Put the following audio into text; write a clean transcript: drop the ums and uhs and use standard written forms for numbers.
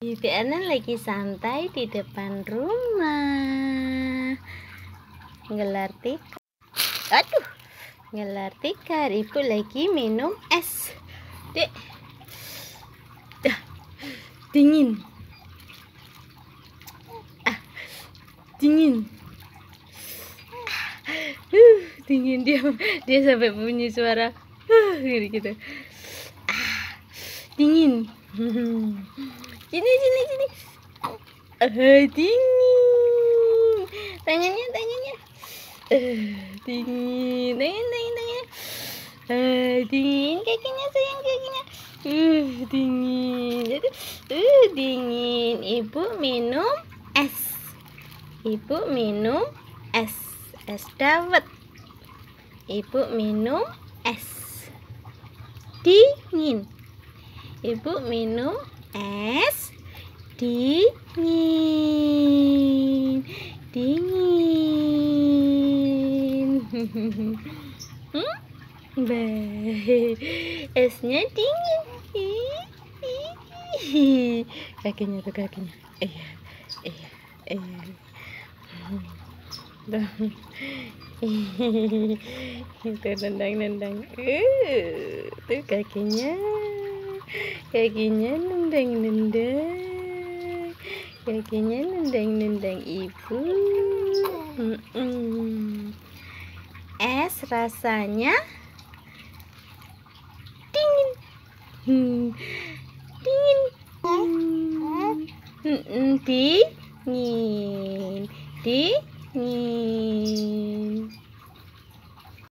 Ibu Ana lagi santai di depan rumah, ngelar tikar. Aduh, ngelar tikar. Ibu lagi minum es. Dek, dah, dingin. Dingin. Dingin. Dia sampai bunyi suara gitu. Dingin. Sini. Dingin. Tangannya. Dingin. Tangannya. Dingin. Kakinya sayang, kakinya. Dingin. Dingin. Ibu minum es. Es dawet. Ibu minum es dingin. Ibu minum es dingin. Esnya dingin. Kakinya tuh kakinya. Iya. Itu nendang. Tuh kakinya nendang ibu. Es rasanya dingin. Dingin.